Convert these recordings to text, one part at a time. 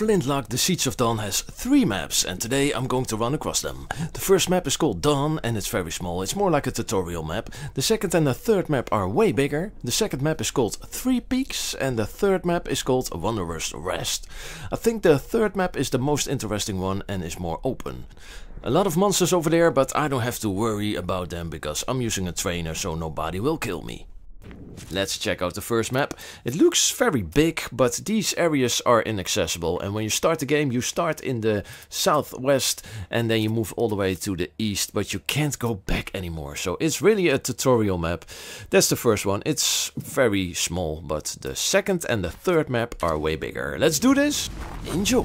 Flintlock The Siege of Dawn has 3 maps and today I'm going to run across them. The first map is called Dawn and it's very small, it's more like a tutorial map. The second and the third map are way bigger. The second map is called 3 Peaks and the third map is called Wanderer's Rest. I think the third map is the most interesting one and is more open. A lot of monsters over there, but I don't have to worry about them because I'm using a trainer so nobody will kill me. Let's check out the first map. It looks very big, but these areas are inaccessible, and when you start the game you start in the southwest and then you move all the way to the east, but you can't go back anymore. So it's really a tutorial map. That's the first one. It's very small, but the second and the third map are way bigger. Let's do this. Enjoy.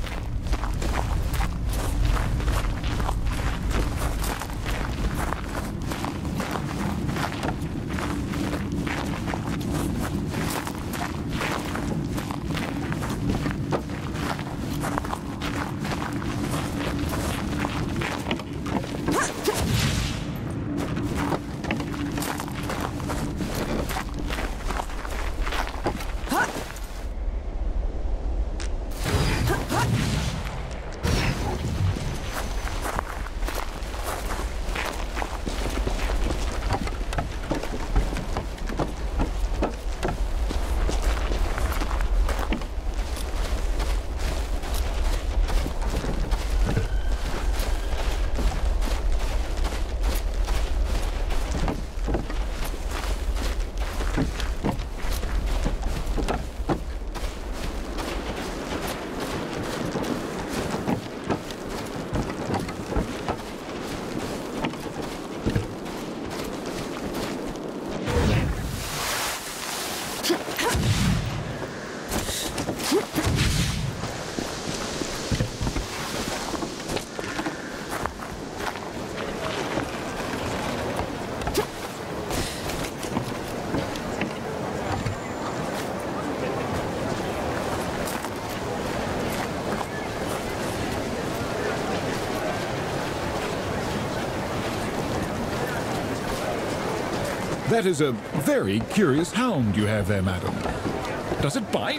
That is a very curious hound you have there, madam. Does it bite?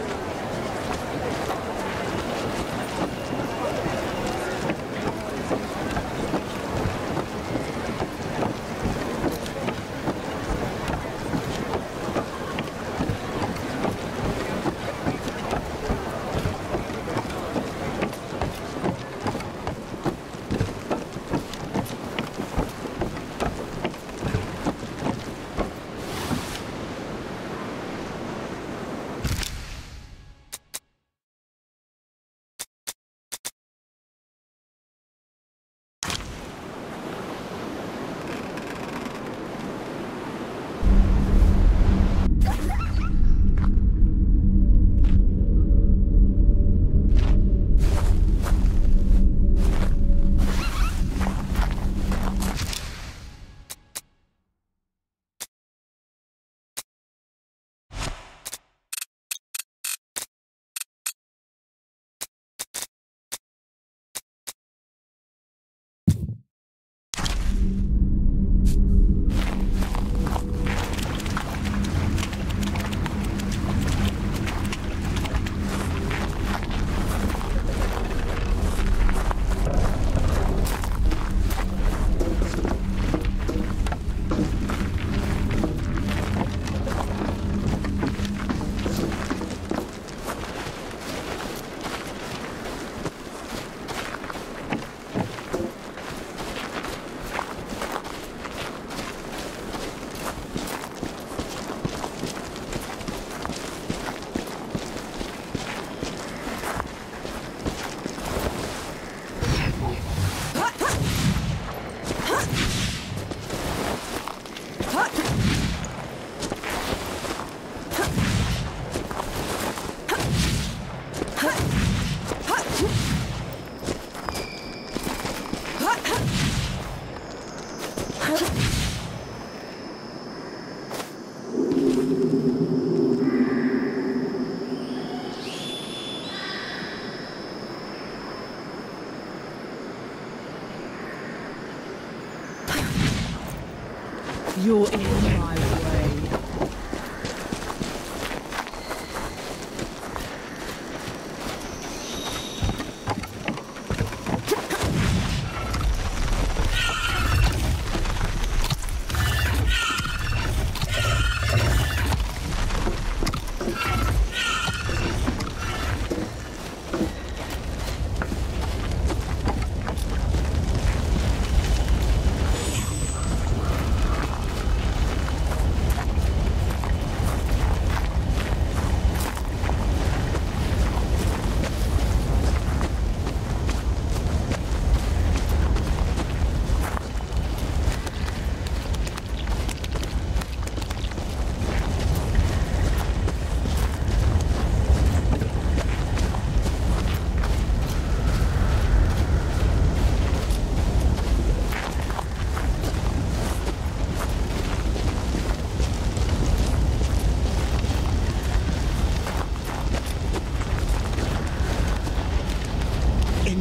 You're in my way.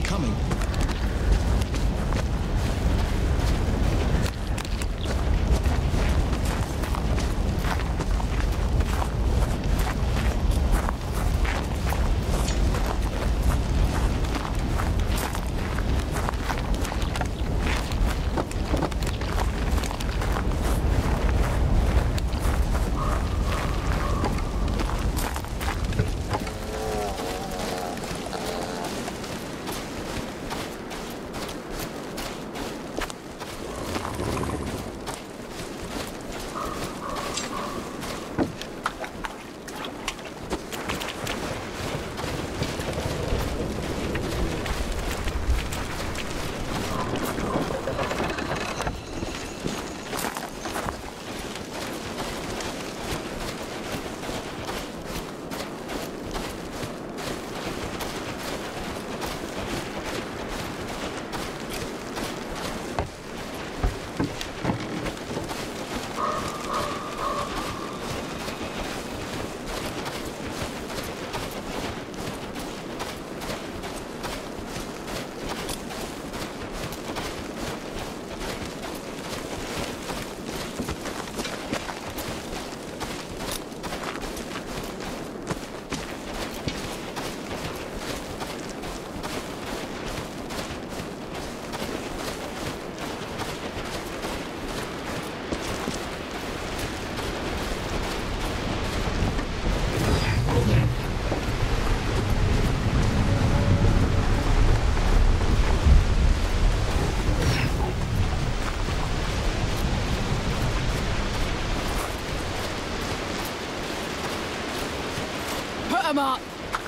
Incoming. Come up!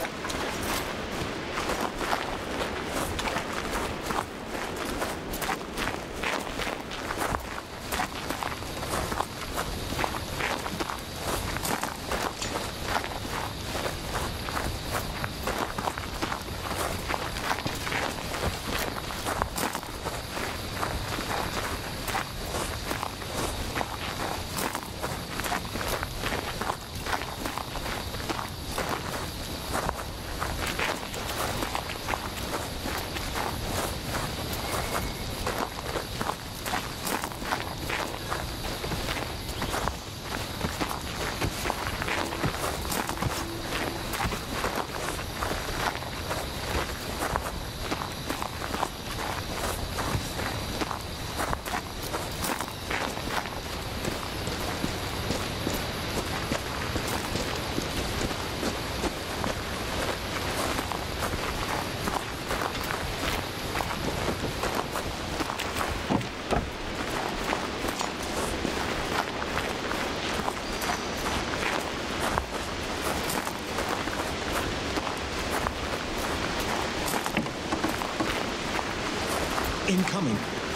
Incoming.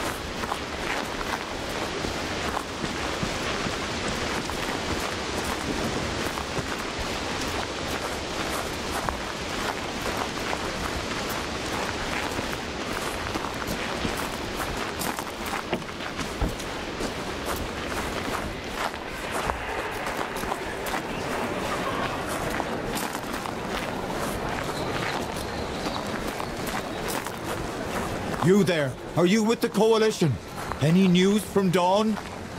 You there, are you with the Coalition? Any news from Dawn?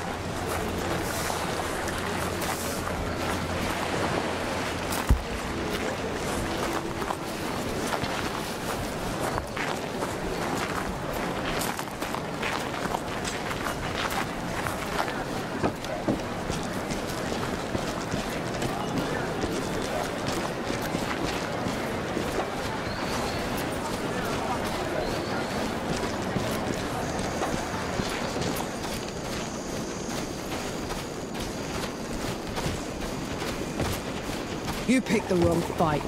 You picked the wrong fight.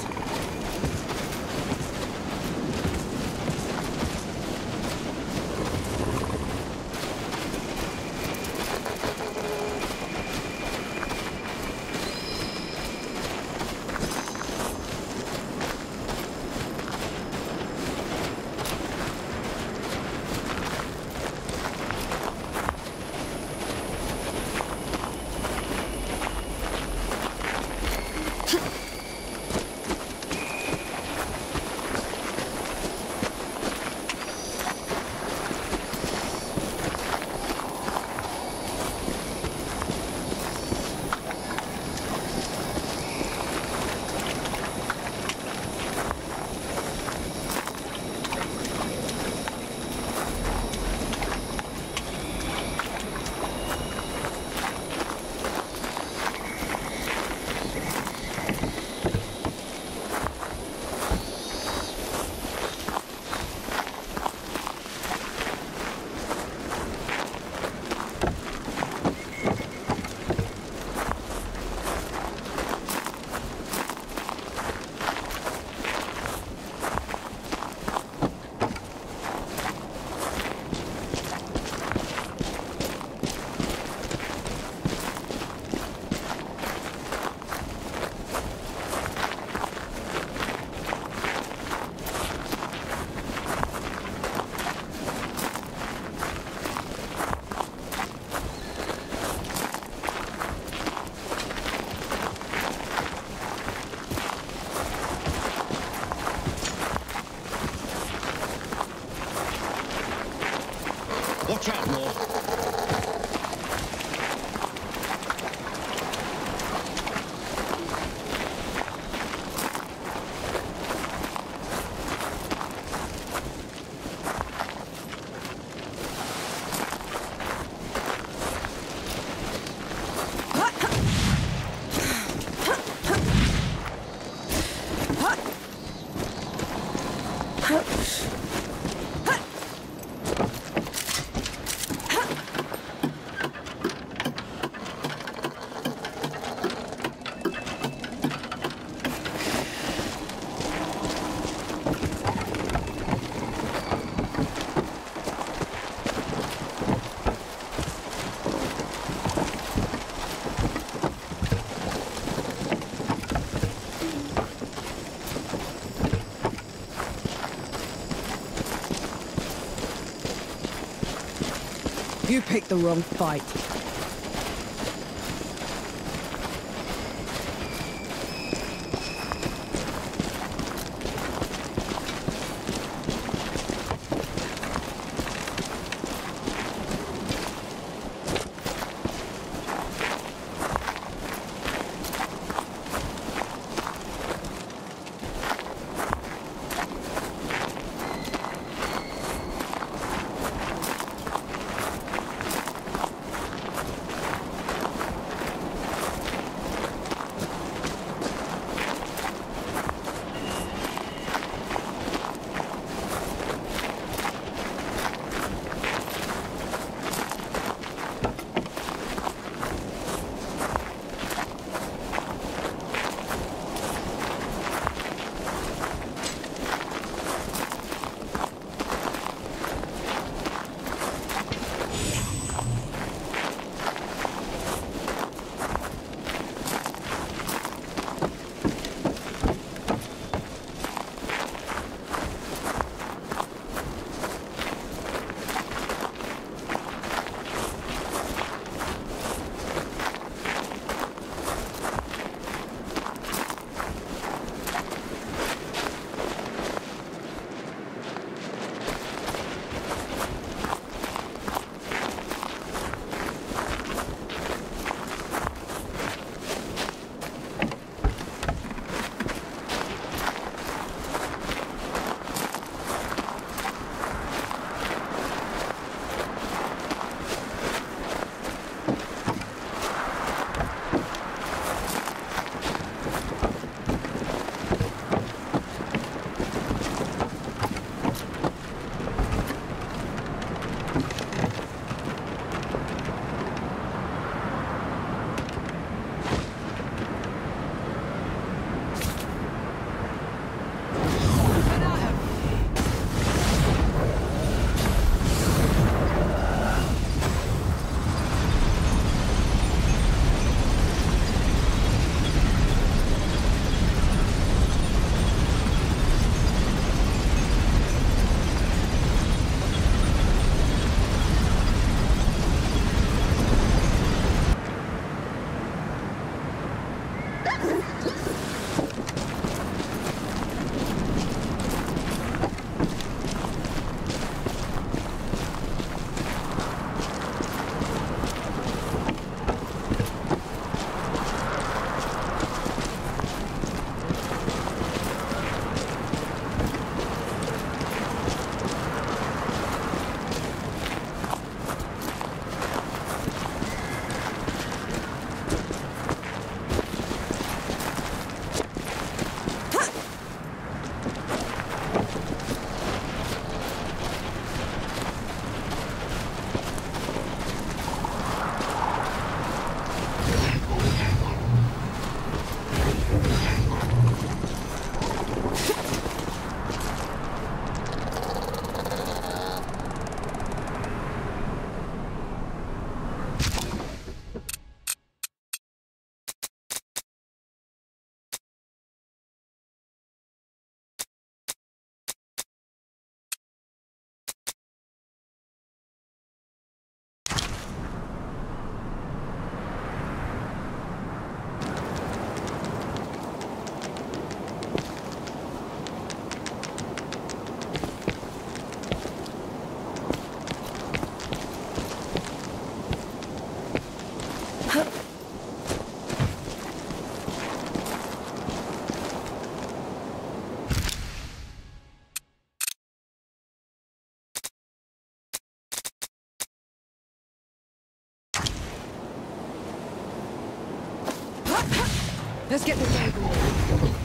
Watch out, Lord. You picked the wrong fight. Let's get the day going.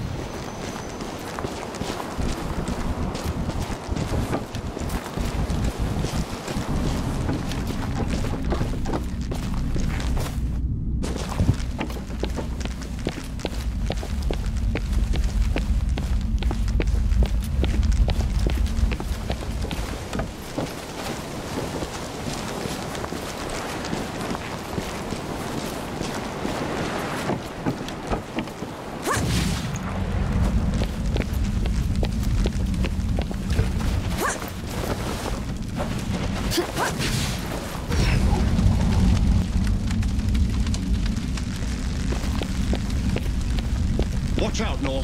Watch out, Nor.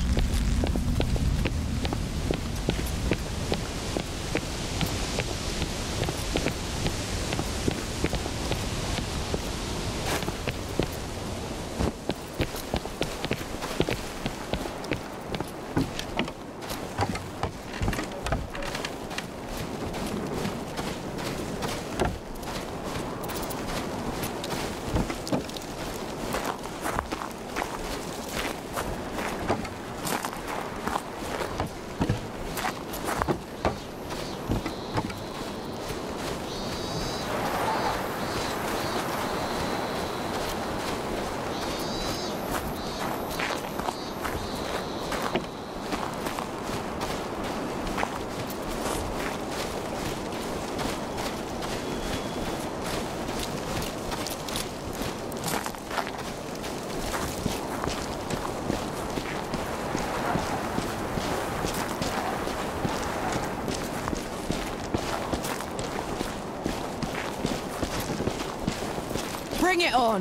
Bring it on!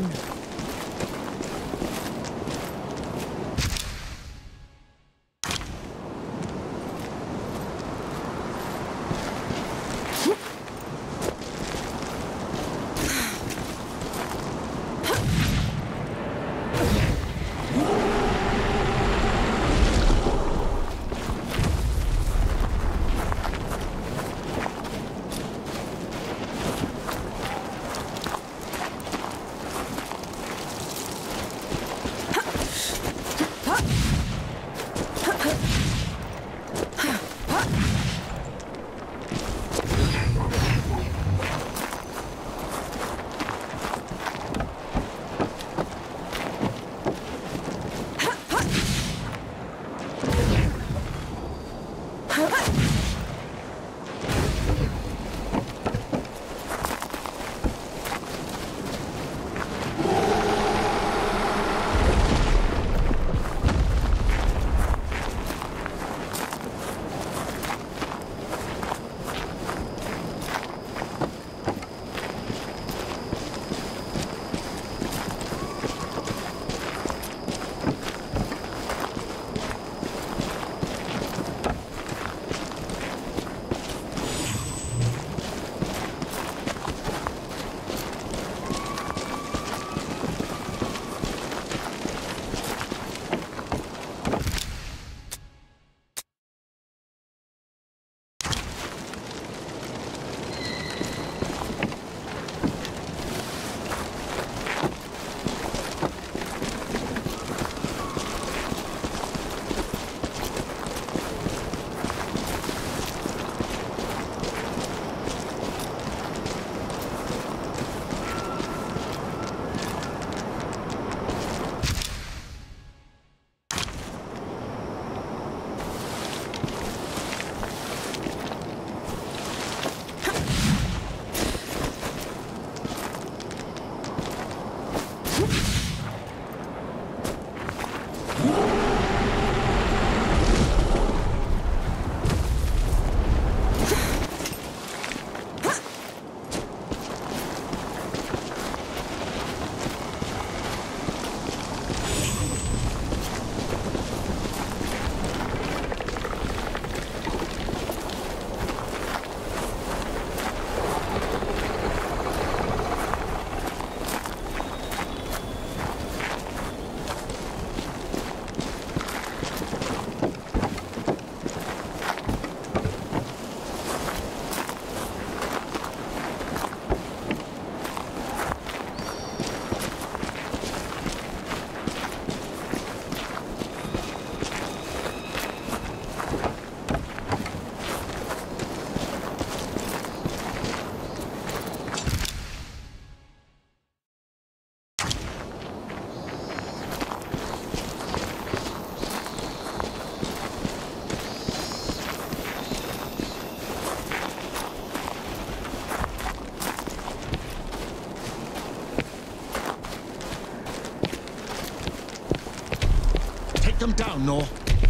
him down, Nor.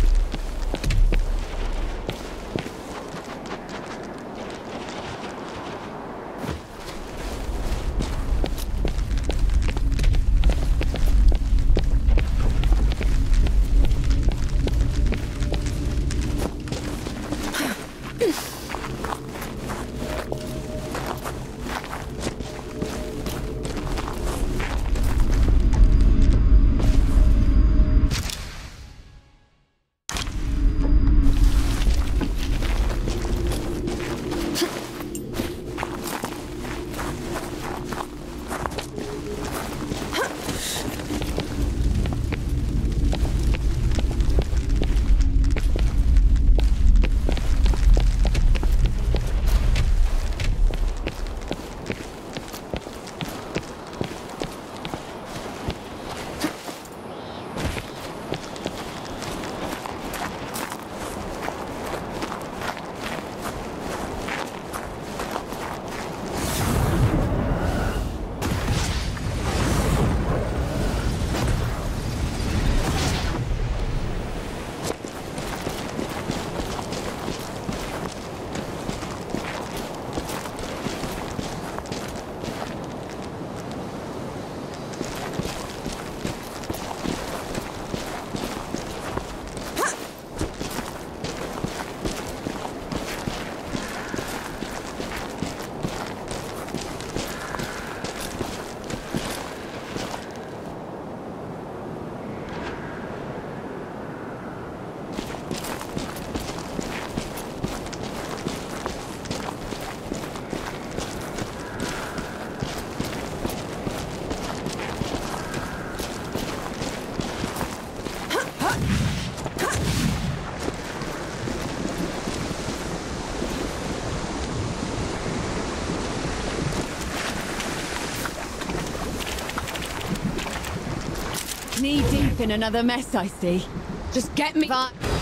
Knee deep in another mess, I see. Just get me.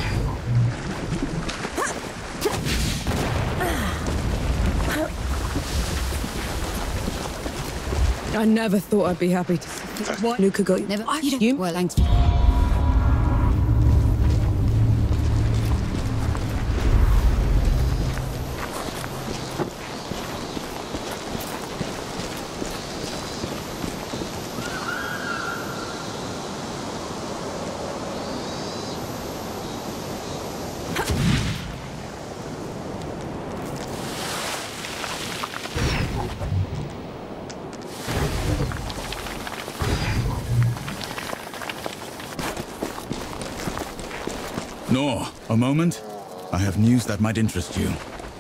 I never thought I'd be happy to. What? Luca got you. Never. You? Well, thanks. Nor, a moment. I have news that might interest you.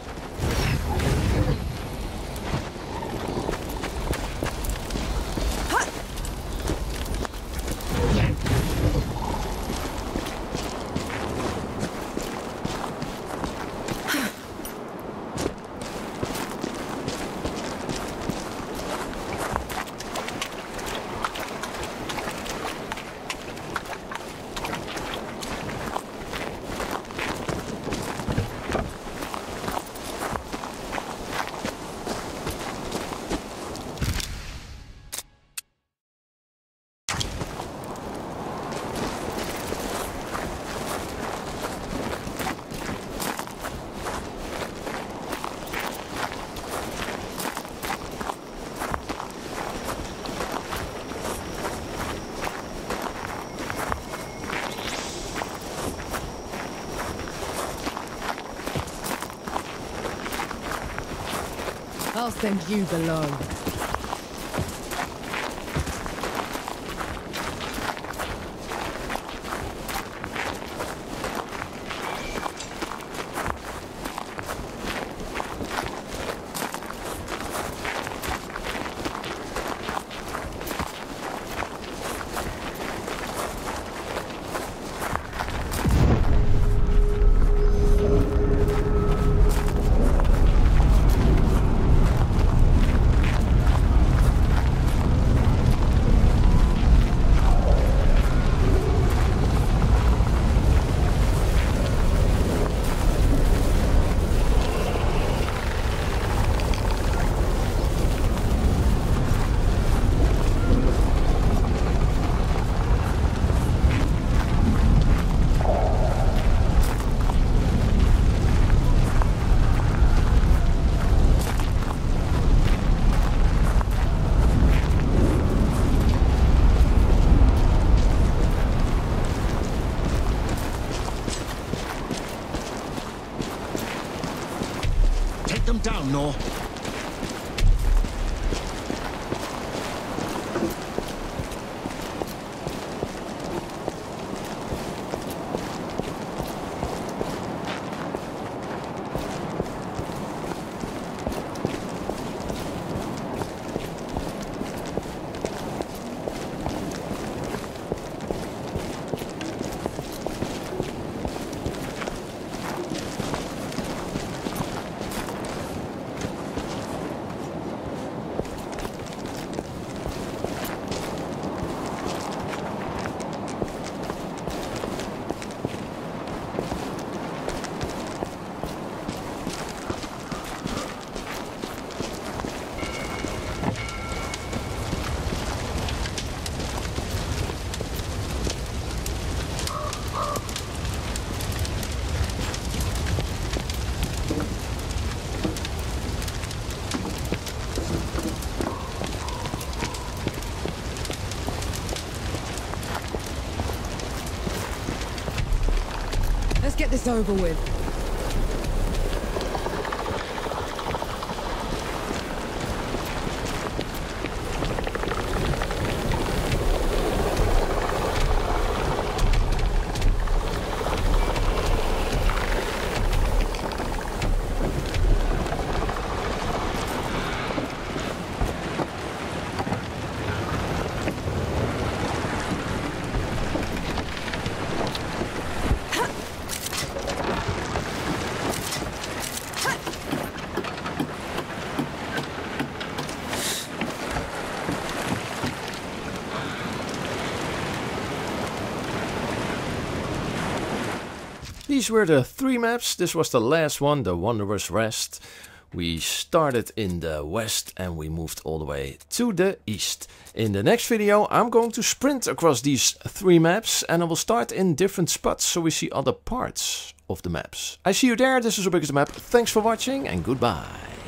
I'll send you below. take them down, Nor. Let's get this over with. These were the 3 maps. This was the last one, the Wanderer's Rest. We started in the west and we moved all the way to the east. In the next video I'm going to sprint across these 3 maps and I will start in different spots so we see other parts of the maps. I see you there. This is How Big Is the Map. Thanks for watching and goodbye.